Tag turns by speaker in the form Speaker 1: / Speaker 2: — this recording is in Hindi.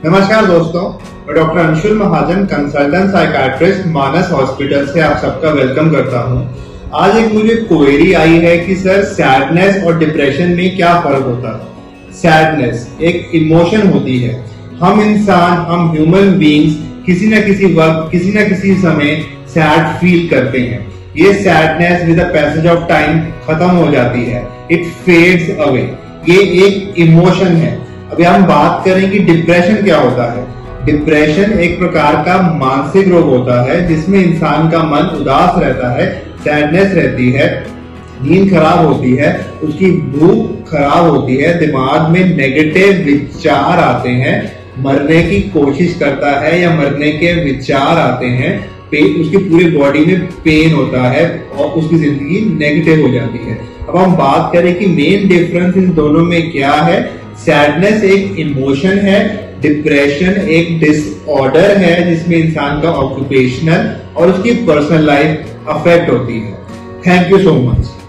Speaker 1: नमस्कार दोस्तों, मैं doctor Anshul Mahajan, consultant psychiatrist, Manas hospital से आप सबका वेलकम करता हूं। आज एक मुझे क्वेरी आई है कि सर सैडनेस और डिप्रेशन में क्या फर्क होता है। सैडनेस एक इमोशन होती है। हम इंसान, हम ह्यूमन बीइंग्स किसी न किसी वक्त, किसी न किसी समय सैड फील करते हैं। ये sadness with the passage of time खत्म हो जाती है, इट फेड्स अवे। ये एक इमोशन है। अभी हम बात करें कि डिप्रेशन क्या होता है। डिप्रेशन एक प्रकार का मानसिक रोग होता है जिसमें इंसान का मन उदास रहता है, सैडनेस रहती है, नींद खराब होती है, उसकी भूख खराब होती है, दिमाग में नेगेटिव विचार आते हैं, मरने की कोशिश करता है या मरने के विचार आते हैं, उसकी पूरी बॉडी में पेन होता है और उसकी जिंदगी नेगेटिव हो जाती है। अब हम बात करें कि मेन डिफरेंस इन दोनों में क्या है। सैडनेस एक इमोशन है, डिप्रेशन एक डिसऑर्डर है जिसमें इंसान का ऑक्यूपेशनल और उसकी पर्सनल लाइफ अफेक्ट होती है। Thank you so much.